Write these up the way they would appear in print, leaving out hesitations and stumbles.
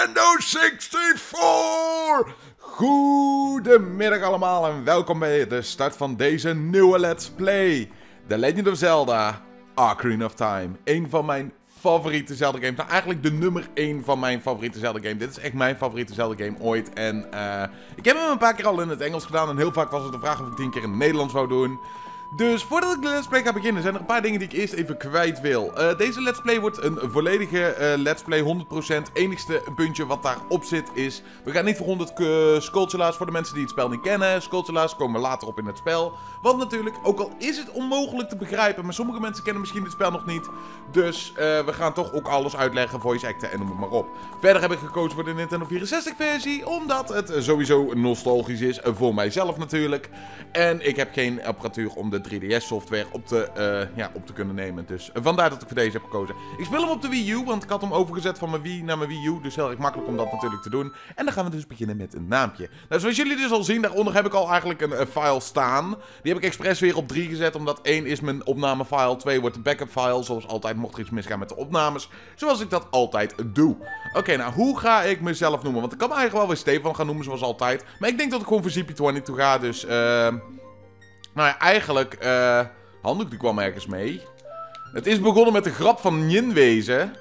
Nintendo 64! Goedemiddag allemaal en welkom bij de start van deze nieuwe Let's Play. The Legend of Zelda Ocarina of Time. Een van mijn favoriete Zelda games. Nou, eigenlijk de nummer 1 van mijn favoriete Zelda game. Dit is echt mijn favoriete Zelda game ooit. En ik heb hem een paar keer al in het Engels gedaan. En heel vaak was het de vraag of ik 10 keer in het Nederlands wou doen. Dus voordat ik de Let's Play ga beginnen, zijn er een paar dingen die ik eerst even kwijt wil. Deze Let's Play wordt een volledige Let's Play, 100%. Enigste puntje wat daarop zit is, we gaan niet voor 100 Skulltula's voor de mensen die het spel niet kennen. Skulltula's komen later op in het spel. Want natuurlijk, ook al is het onmogelijk te begrijpen, maar sommige mensen kennen misschien het spel nog niet. Dus we gaan toch ook alles uitleggen, voice acten en noem het maar op. Verder heb ik gekozen voor de Nintendo 64 versie, omdat het sowieso nostalgisch is, voor mijzelf natuurlijk. En ik heb geen apparatuur om de 3DS software op te kunnen nemen. Dus vandaar dat ik voor deze heb gekozen. Ik speel hem op de Wii U, want ik had hem overgezet van mijn Wii naar mijn Wii U. Dus heel erg makkelijk om dat natuurlijk te doen. En dan gaan we dus beginnen met een naampje. Nou, zoals jullie dus al zien, daaronder heb ik al eigenlijk een file staan. Die heb ik expres weer op 3 gezet, omdat 1 is mijn opnamefile, 2 wordt de backup file. Zoals altijd mocht er iets misgaan met de opnames. Zoals ik dat altijd doe. Oké, nou, hoe ga ik mezelf noemen? Want ik kan me eigenlijk wel weer Stefan gaan noemen, zoals altijd. Maar ik denk dat ik gewoon voor ZP22 ga, dus nou ja, eigenlijk, Handdoek die kwam ergens mee. Het is begonnen met de grap van Njinwezen.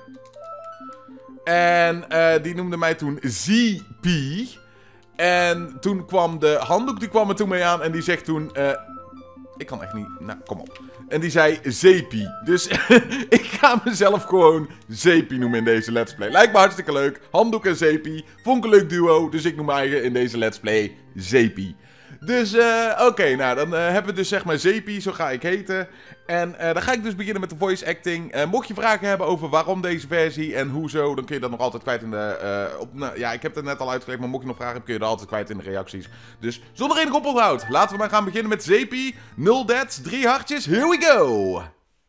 En die noemde mij toen ZP. En toen kwam de Handdoek, die kwam er toen mee aan en die zegt toen, ik kan echt niet, nou, kom op. En die zei Zeepie. Dus ik ga mezelf gewoon Zeepie noemen in deze Let's Play. Lijkt me hartstikke leuk. Handdoek en Zeepie. Vond ik een leuk duo, dus ik noem me eigen in deze Let's Play Zeepie. Dus, oké, nou, dan hebben we dus zeg maar Zeepie, zo ga ik heten. En dan ga ik dus beginnen met de voice acting. Mocht je vragen hebben over waarom deze versie en hoezo, dan kun je dat nog altijd kwijt in de... ja, ik heb het net al uitgelegd, maar mocht je nog vragen hebben, kun je dat altijd kwijt in de reacties. Dus zonder enig oponthoud, laten we maar gaan beginnen met Zeepie. 0 deaths, 3 hartjes, here we go!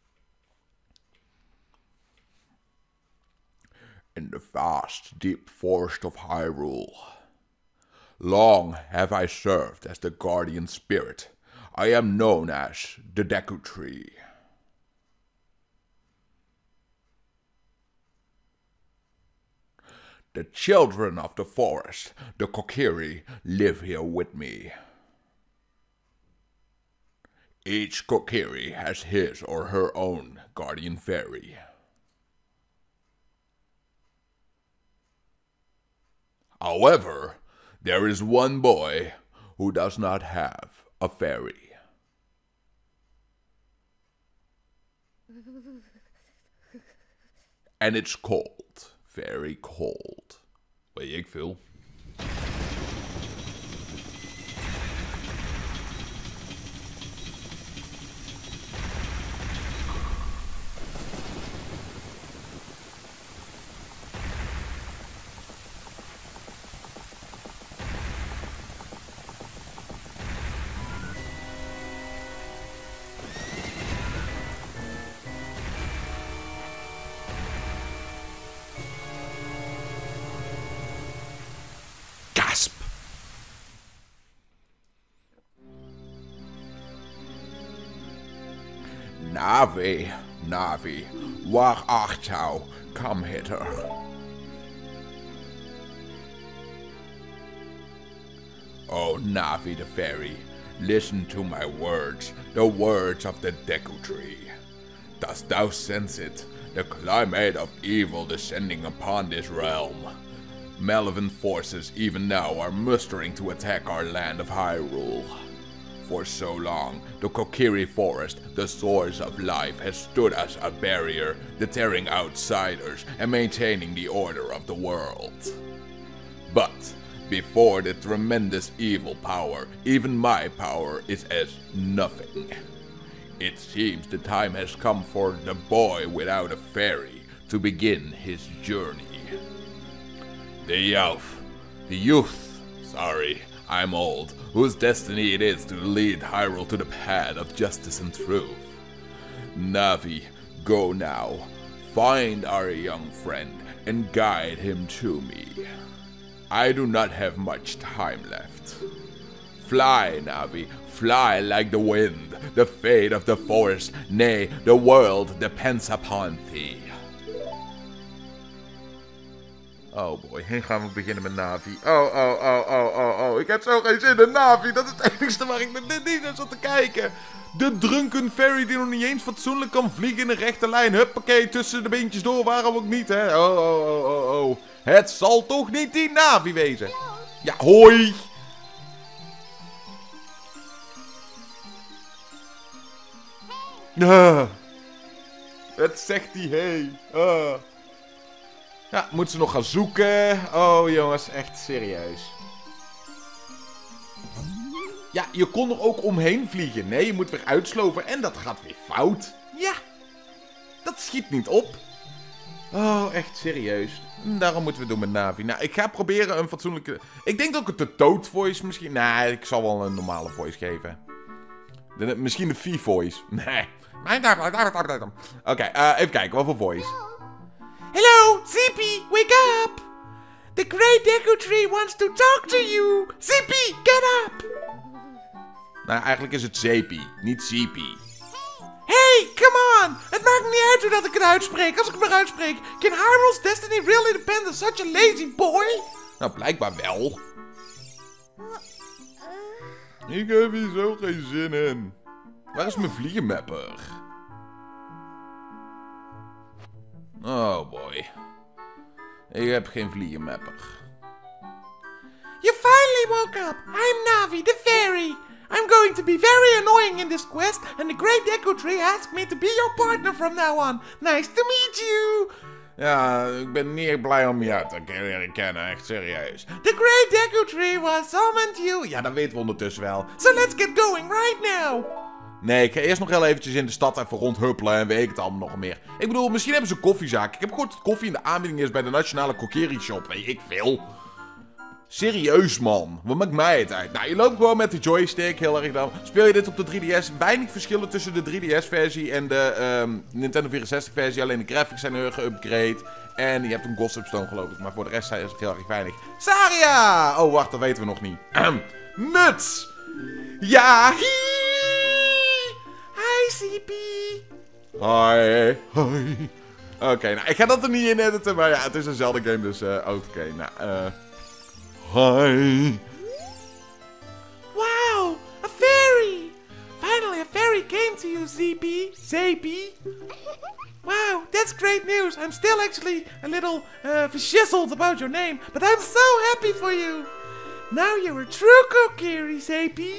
In the vast, deep forest of Hyrule. Long have I served as the guardian spirit. I am known as the Deku Tree. The children of the forest, the Kokiri, live here with me. Each Kokiri has his or her own guardian fairy. However, there is one boy who does not have a fairy. And it's cold. Very cold. Weet ik veel. Gasp! Navi, Navi, waar art thou? Come hither. Oh, Navi the fairy, listen to my words, the words of the Deku Tree. Dost thou sense it, the climate of evil descending upon this realm? Malevolent forces even now are mustering to attack our land of Hyrule. For so long, the Kokiri Forest, the source of life, has stood as a barrier, deterring outsiders and maintaining the order of the world. But before the tremendous evil power, even my power is as nothing. It seems the time has come for the boy without a fairy to begin his journey. The youth, sorry, I'm old, whose destiny it is to lead Hyrule to the path of justice and truth. Navi, go now, find our young friend and guide him to me. I do not have much time left. Fly, Navi, fly like the wind, the fate of the forest, nay, the world depends upon thee. Oh boy, nu gaan we beginnen met Navi. Oh. Ik heb zo geen zin in Navi. Dat is het enigste waar ik niet naar zat te kijken. De drunken fairy die nog niet eens fatsoenlijk kan vliegen in een rechte lijn. Huppakee, tussen de beentjes door, waarom ook niet, hè? Oh. Het zal toch niet die Navi wezen? Ja, hoi! Het zegt hij, hey. Ja, moet ze nog gaan zoeken? Oh jongens, echt serieus. Ja, je kon er ook omheen vliegen. Nee, je moet weer uitsloven en dat gaat weer fout. Ja, dat schiet niet op. Oh, echt serieus. Daarom moeten we doen met Navi. Nou, ik ga proberen een fatsoenlijke... Ik denk dat ik het de Toad voice misschien... Nee, ik zal wel een normale voice geven. Misschien de V-voice. Nee. Oké, even kijken, wat voor voice. Hello, Zippy, wake up! The Great Deku Tree wants to talk to you! Zippy, get up! Nou, eigenlijk is het Zeepy, niet Zippy. Hey, come on! Het maakt niet uit hoe dat ik het uitspreek. Als ik het maar uitspreek. Can Hyrule's destiny really depend on such a lazy boy? Nou, blijkbaar wel. Ik heb hier zo geen zin in. Waar is mijn vliegenmapper? Oh boy. Ik heb geen vliegenmapper. You finally woke up. I'm Navi, the fairy. I'm going to be very annoying in this quest, and the Great Deku Tree asked me to be your partner from now on. Nice to meet you. Ja, ik ben niet echt blij om je te leren kennen, echt serieus. The Great Deku Tree was summoned you. Ja, dat weten we ondertussen wel. So let's get going right now. Nee, ik ga eerst nog heel eventjes in de stad even rondhuppelen en weet ik het allemaal nog meer. Ik bedoel, misschien hebben ze een koffiezaak. Ik heb gehoord dat koffie in de aanbieding is bij de Nationale Kokiri Shop. Weet ik veel. Serieus, man. Wat maakt mij het uit? Nou, je loopt gewoon met de joystick, heel erg dan. Speel je dit op de 3DS? Weinig verschillen tussen de 3DS-versie en de Nintendo 64-versie. Alleen de graphics zijn heel geüpgrade. En je hebt een Gossip Stone, geloof ik. Maar voor de rest is het heel erg weinig. Saria! Oh, wacht, dat weten we nog niet. Nuts! Ja, Hi, CP. Hi. Oké, nou, ik ga dat er niet in editen, maar ja, het is eenzelfde game, dus oké, nou, hi. Wow, a fairy. Finally a fairy came to you, Zeepy. Wow, that's great news. I'm still actually a little shizzled about your name, but I'm so happy for you. Now you're a true Kokiri, Zeepy.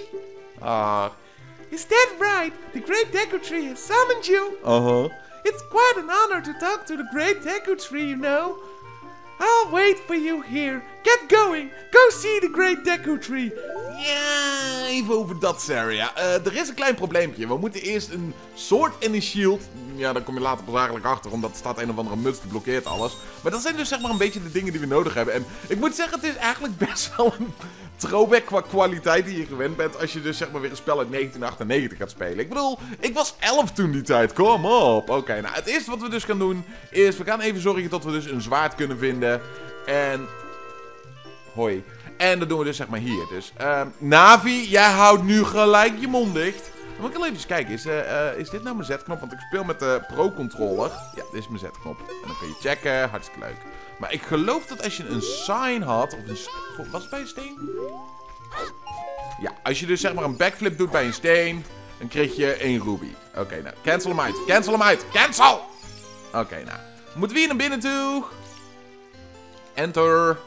Is that right? The Great Deku Tree has summoned you. It's quite an honor to talk to the Great Deku Tree, you know. I'll wait for you here. Get going. Go see the Great Deku Tree. Ja, even over dat, Saria. Er is een klein probleempje. We moeten eerst een sword en een shield. Ja, daar kom je later pas eigenlijk achter, omdat er staat een of andere muts die blokkeert alles. Maar dat zijn dus zeg maar een beetje de dingen die we nodig hebben. En ik moet zeggen, het is eigenlijk best wel een throwback qua kwaliteit die je gewend bent als je dus zeg maar weer een spel uit 1998 gaat spelen. Ik bedoel, ik was 11 toen die tijd. Kom op. Oké, nou het eerste wat we dus gaan doen is, we gaan even zorgen dat we dus een zwaard kunnen vinden. En... Hoi. En dat doen we dus zeg maar hier. Dus, Navi, jij houdt nu gelijk je mond dicht. Dan moet ik wel even kijken, is dit nou mijn Z-knop? Want ik speel met de Pro-controller. Ja, dit is mijn Z-knop. En dan kun je checken, hartstikke leuk. Maar ik geloof dat als je een sign had, of een... Was het bij een steen? Ja, als je dus zeg maar een backflip doet bij een steen, dan kreeg je 1 ruby. Oké, nou, cancel hem uit. Cancel hem uit. Cancel! Oké, nou. Moeten we hier naar binnen toe? Enter.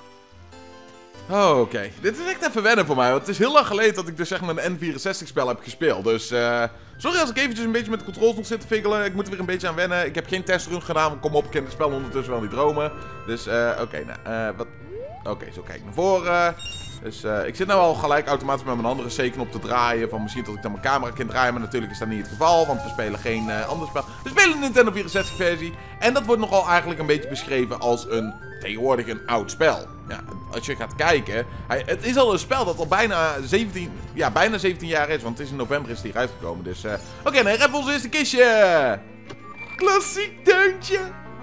Oh, oké. Dit is echt even wennen voor mij, want het is heel lang geleden dat ik dus zeg maar een N64-spel heb gespeeld. Dus, sorry als ik eventjes een beetje met de controls nog zit te figgelen. Ik moet er weer een beetje aan wennen. Ik heb geen testrun gedaan, want kom op, ik ken het spel ondertussen wel niet dromen. Dus, oké, nou, wat... Oké, zo kijk ik naar voren. Dus, ik zit nou al gelijk automatisch met mijn andere C-knop te draaien. Van misschien dat ik dan mijn camera kan draaien, maar natuurlijk is dat niet het geval. Want we spelen geen ander spel. We spelen een Nintendo 64-versie. En dat wordt nogal eigenlijk een beetje beschreven als tegenwoordig een oud spel. Ja, als je gaat kijken, het is al een spel dat al bijna 17 jaar is, want het is in november is die uitgekomen. Dus, oké, dan hebben we ons eerste kistje. Klassiek deuntje.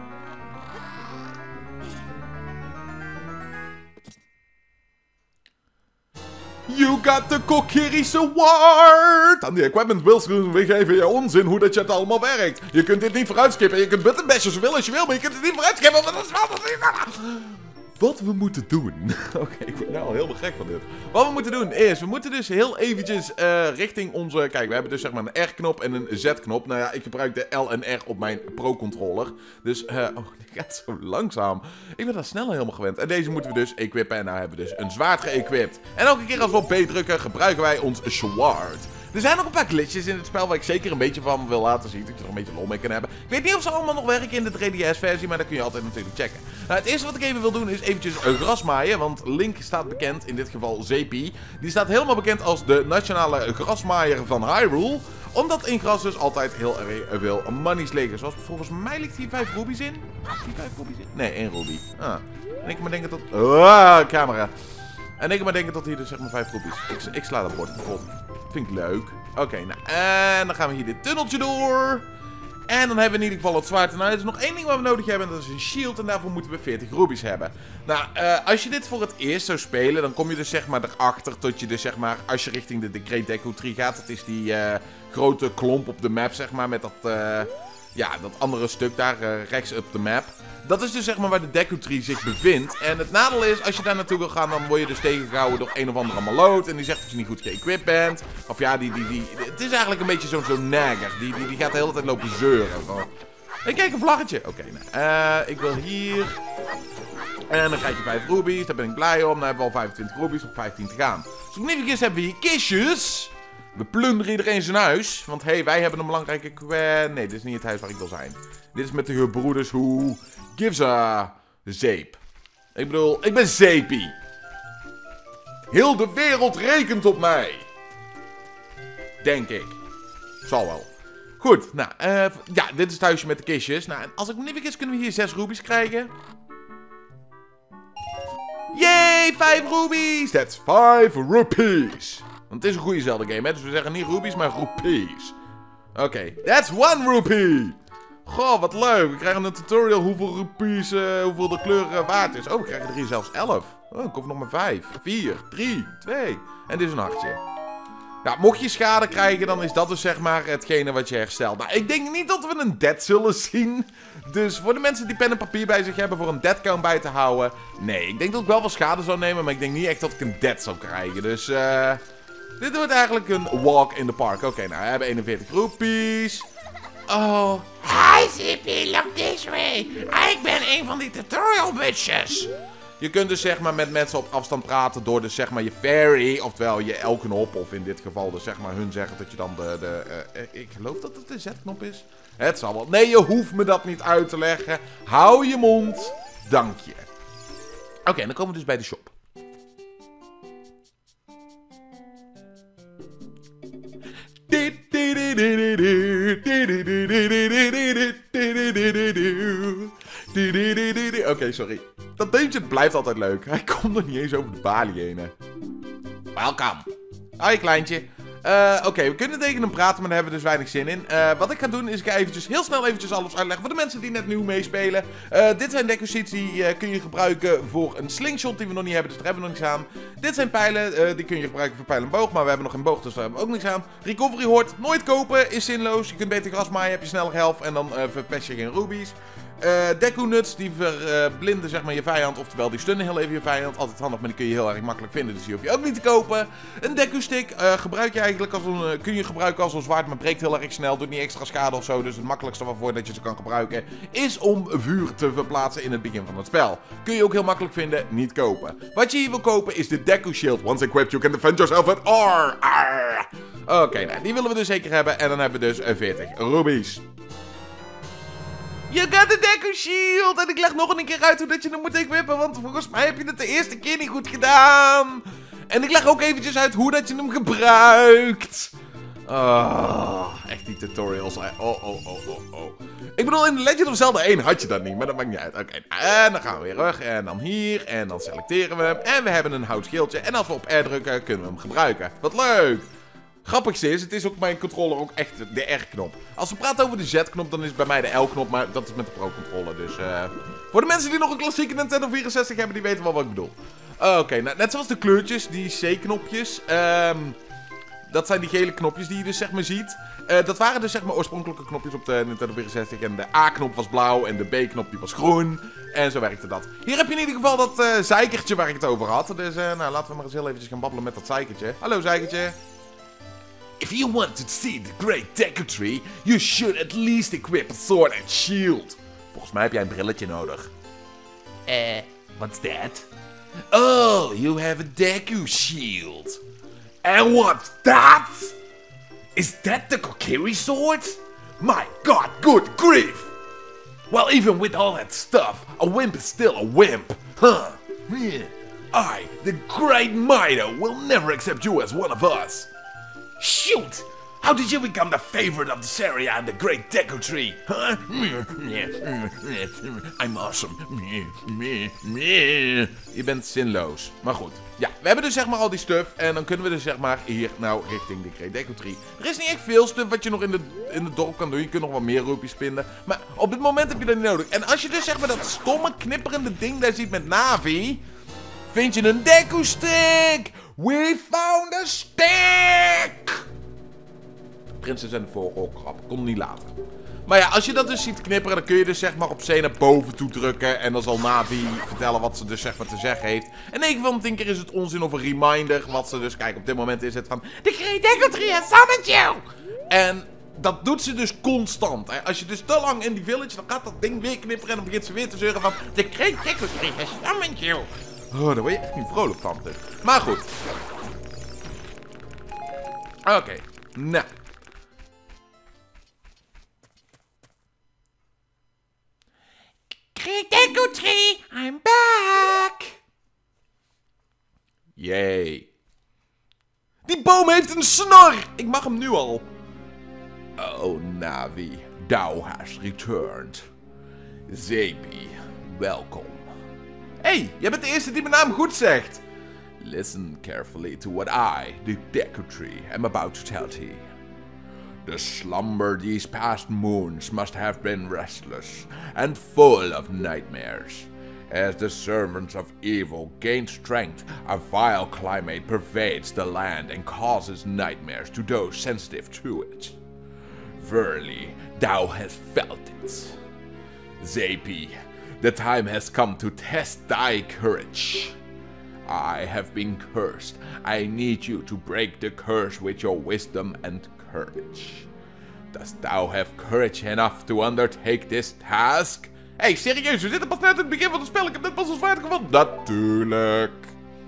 You got the Kokiri Sword! Aan die equipment builds we geven je onzin hoe dat je het allemaal werkt. Je kunt dit niet vooruitskippen. Je kunt buttonbashen zoveel als je wil, maar je kunt het niet vooruitskippen. Want dat is wel... Wat we moeten doen... Oké, ik word nou al helemaal gek van dit. Wat we moeten doen is, we moeten dus heel eventjes richting onze... Kijk, we hebben dus zeg maar een R-knop en een Z-knop. Nou ja, ik gebruik de L en R op mijn Pro-controller. Dus, oh, die gaat zo langzaam. Ik ben daar snel helemaal gewend. En deze moeten we dus equippen. En nou hebben we dus een zwaard geëquipt. En elke keer als we op B drukken, gebruiken wij ons zwaard. Er zijn nog een paar glitches in het spel waar ik zeker een beetje van wil laten zien. Dat je er een beetje lol mee kan hebben. Ik weet niet of ze allemaal nog werken in de 3DS-versie, maar dat kun je altijd natuurlijk checken. Nou, het eerste wat ik even wil doen is eventjes gras maaien. Want Link staat bekend, in dit geval Zeepie. Die staat helemaal bekend als de nationale grasmaaier van Hyrule. Omdat in gras dus altijd heel erg veel monies liggen. Zoals volgens mij ligt hier 5 rubies in. Ligt hier 5 rubies in? Nee, 1 ruby. Ah. En ik maar denken tot... camera. En ik maar denken tot hier dus zeg maar 5 rubies. Ik sla dat bord kapot. Vind ik leuk. Oké, nou. En dan gaan we hier dit tunneltje door. En dan hebben we in ieder geval het zwaard. Nou, er is nog één ding wat we nodig hebben. En dat is een shield. En daarvoor moeten we 40 rubies hebben. Nou, als je dit voor het eerst zou spelen. Dan kom je dus zeg maar erachter. Tot je dus zeg maar. Als je richting de Great Deku Tree gaat. Dat is die grote klomp op de map zeg maar. Met dat, ja, dat andere stuk daar rechts op de map. Dat is dus zeg maar waar de Deku Tree zich bevindt. En het nadeel is, als je daar naartoe wil gaan, dan word je dus tegengehouden door een of andere maloot. En die zegt dat je niet goed geëquipt bent. Of ja, het is eigenlijk een beetje zo'n nagger. Die gaat de hele tijd lopen zeuren. Van, hey, kijk, een vlaggetje. Oké, nou, ik wil hier. En dan krijg je 5 rubies. Daar ben ik blij om. Dan hebben we al 25 rubies op 15 te gaan. Dus op niet hebben we hier kistjes. We plunderen iedereen zijn huis. Want hé, hey, wij hebben een belangrijke nee, dit is niet het huis waar ik wil zijn. Dit is met de gebroeders hoe... Gives a zeep. Ik bedoel, ik ben Zeepie. Heel de wereld rekent op mij. Denk ik. Zal wel. Goed, nou, ja, dit is het huisje met de kistjes. Nou, en als ik me niet vergis, kunnen we hier 6 rubies krijgen. Yay, 5 rubies. That's 5 rupees. Want het is een goede Zelda game, hè. Dus we zeggen niet rubies, maar rupees. Oké, that's 1 rupee. Goh, wat leuk. We krijgen een tutorial hoeveel rupees, hoeveel de kleur waard is. Oh, we krijgen er hier zelfs 11. Oh, ik hoef nog maar 5. 4, 3, 2. En dit is een hartje. Ja, mocht je schade krijgen, dan is dat dus zeg maar hetgene wat je herstelt. Nou, ik denk niet dat we een death zullen zien. Dus voor de mensen die pen en papier bij zich hebben voor een death count bij te houden. Nee, ik denk dat ik wel wat schade zou nemen, maar ik denk niet echt dat ik een death zou krijgen. Dus, dit wordt eigenlijk een walk in the park. Oké, nou, we hebben 41 rupees. Oh. Hi Zippy, look this way. Ik ben een van die tutorial bitches. Je kunt dus zeg maar met mensen op afstand praten door dus zeg maar je fairy, oftewel je L-knop, of in dit geval dus zeg maar hun zeggen dat je dan ik geloof dat het de Z-knop is. Het zal wel. Nee, je hoeft me dat niet uit te leggen. Hou je mond. Dank je. Oké, dan komen we dus bij de shop. Oké, sorry. Dat deuntje blijft altijd leuk. Hij komt nog niet eens over de balie heen. Welkom. Hoi, kleintje. Oké, we kunnen tegen hem praten, maar daar hebben we dus weinig zin in. Wat ik ga doen is ik ga eventjes, heel snel eventjes alles uitleggen voor de mensen die net nieuw meespelen. Dit zijn Deku Seeds, die kun je gebruiken voor een slingshot die we nog niet hebben, dus daar hebben we nog niks aan. Dit zijn pijlen, die kun je gebruiken voor pijl en boog, maar we hebben nog geen boog, dus daar hebben we ook niks aan. Recovery hoort nooit kopen, is zinloos. Je kunt beter gras maaien, heb je sneller health en dan verpest je geen rubies. Deku Nuts, die verblinden zeg maar je vijand, oftewel die stunnen heel even je vijand. Altijd handig, maar die kun je heel erg makkelijk vinden, dus die hoef je ook niet te kopen. Een Deku Stick gebruik je eigenlijk als een, kun je gebruiken als een zwaard, maar breekt heel erg snel, doet niet extra schade of zo. Dus het makkelijkste waarvoor dat je ze kan gebruiken is om vuur te verplaatsen in het begin van het spel. Kun je ook heel makkelijk vinden, niet kopen. Wat je hier wil kopen is de Deku Shield. Once equipped, you can defend yourself at R. Oké, nou, die willen we dus zeker hebben en dan hebben we dus 40 rubies. Je gaat de Deku Shield! En ik leg nog een keer uit hoe dat je hem moet equippen, want volgens mij heb je het de eerste keer niet goed gedaan. En ik leg ook eventjes uit hoe dat je hem gebruikt. Echt die tutorials. Oh. Ik bedoel, in The Legend of Zelda 1 had je dat niet, maar dat maakt niet uit. Oké, en dan gaan we weer terug. En dan hier. En dan selecteren we hem. En we hebben een houtschildje. En als we op R drukken, kunnen we hem gebruiken. Wat leuk! Grappigste is, het is ook mijn controller ook echt de R-knop. Als we praten over de Z-knop, dan is het bij mij de L-knop, maar dat is met de Pro-controller. Dus voor de mensen die nog een klassieke Nintendo 64 hebben, die weten wel wat ik bedoel. Oké, nou, net zoals de kleurtjes, die C-knopjes. Dat zijn die gele knopjes die je dus zeg maar ziet. Dat waren dus zeg maar oorspronkelijke knopjes op de Nintendo 64. En de A-knop was blauw en de B-knop die was groen. En zo werkte dat. Hier heb je in ieder geval dat zeikertje waar ik het over had. Dus nou, laten we maar eens heel eventjes gaan babbelen met dat zeikertje. Hallo zeikertje. If you want to see the Great Deku Tree, you should at least equip a sword and shield. Volgens mij heb jij een brilletje nodig. What's that? Oh, you have a Deku shield. And what's that? Is that the Kokiri sword? My god, good grief! Well, even with all that stuff, a wimp is still a wimp, huh? I, the Great Mido, will never accept you as one of us. Shoot! How did you become the favorite of the Saria and the Great Deku Tree, huh? I'm awesome. Je bent zinloos. Maar goed. Ja, we hebben dus zeg maar al die stuff. En dan kunnen we dus zeg maar hier nou richting de Great Deku Tree. Er is niet echt veel stuff wat je nog in het dorp kan doen. Je kunt nog wat meer rupies vinden. Maar op dit moment heb je dat niet nodig. En als je dus zeg maar dat stomme knipperende ding daar ziet met Navi, vind je een Deku Stick! We found a stick! Prinses en de vogelkrab. Kon niet laten. Maar ja, als je dat dus ziet knipperen, dan kun je dus zeg maar op C naar boven toe drukken. En dan zal Navi vertellen wat ze dus zeg maar te zeggen heeft. En 9 van de 10 keer is het onzin of een reminder. Wat ze dus, kijk, op dit moment is het van The Great Deku Tree has summoned you! En dat doet ze dus constant. Hè. Als je dus te lang in die village, dan gaat dat ding weer knipperen. En dan begint ze weer te zeuren van The Great Deku Tree has summoned you! Oh, daar word je echt niet vrolijk van. Dus. Maar goed. Oké. Nou. Great Deku Tree, I'm back! Yay. Die boom heeft een snor! Ik mag hem nu al. Oh, Navi, thou hast returned. Zepi, welkom. Hey, jij bent de eerste die mijn naam goed zegt. Listen carefully to what I, the Deku Tree, am about to tell thee. The slumber these past moons must have been restless and full of nightmares. As the servants of evil gain strength, a vile climate pervades the land and causes nightmares to those sensitive to it. Verily, thou hast felt it. Zepi, the time has come to test thy courage. I have been cursed. I need you to break the curse with your wisdom and courage. Dost thou have courage enough to undertake this task? Hey, serieus, we zitten pas net in het begin van het spel. Ik heb net pas ons vaart gevonden. Natuurlijk.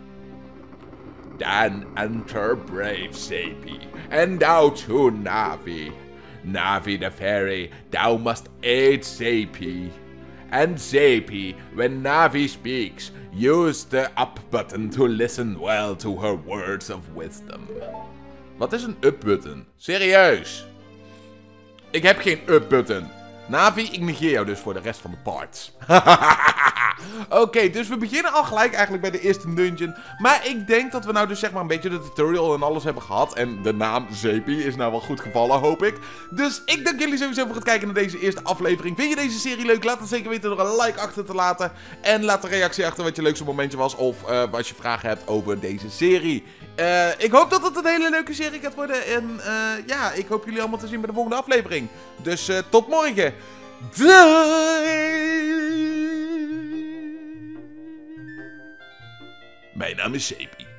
Then enter brave Zepi, and thou too, Navi. Navi the fairy, thou must aid Zepi. And Zepi, when Navi speaks, use the up button to listen well to her words of wisdom. Wat is een up button? Serieus? Ik heb geen up button. Navi, ik negeer jou dus voor de rest van de parts. Oké, dus we beginnen al gelijk eigenlijk bij de eerste dungeon. Maar ik denk dat we nou dus zeg maar een beetje de tutorial en alles hebben gehad. En de naam Zepi is nou wel goed gevallen, hoop ik. Dus ik dank jullie sowieso voor het kijken naar deze eerste aflevering. Vind je deze serie leuk? Laat het zeker weten door een like achter te laten. En laat een reactie achter wat je leukste momentje was. Of als je vragen hebt over deze serie. Ik hoop dat het een hele leuke serie gaat worden. En ja, ik hoop jullie allemaal te zien bij de volgende aflevering. Dus tot morgen. Doei! Mijn naam is Zepi.